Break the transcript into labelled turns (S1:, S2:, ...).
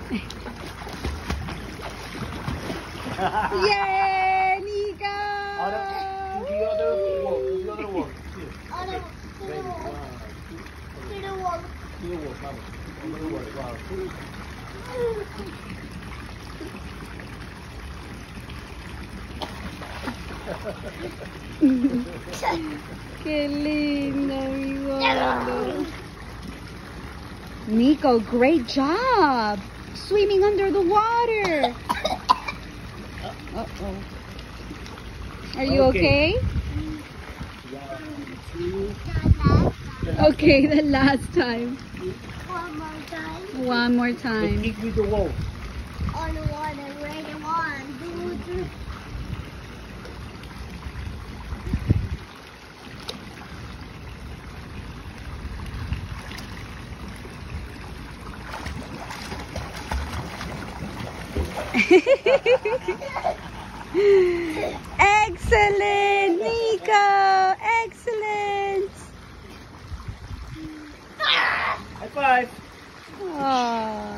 S1: Yay, Nico!
S2: Do the other wall. Do the other wall.
S3: Other wall. To the wall.
S2: Do the wall. Vamos. Do the wall. Wow.
S1: Qué lindo, mi gordo. Nico, great job swimming under the water. Uh-oh. Are you okay? Okay, the last time.
S3: One more time.
S1: One more time.
S2: Kick with the wall.
S3: On the water. Ready? 1, 2, 3.
S1: Excellent, Nico! Excellent!
S2: High five.
S1: Aww.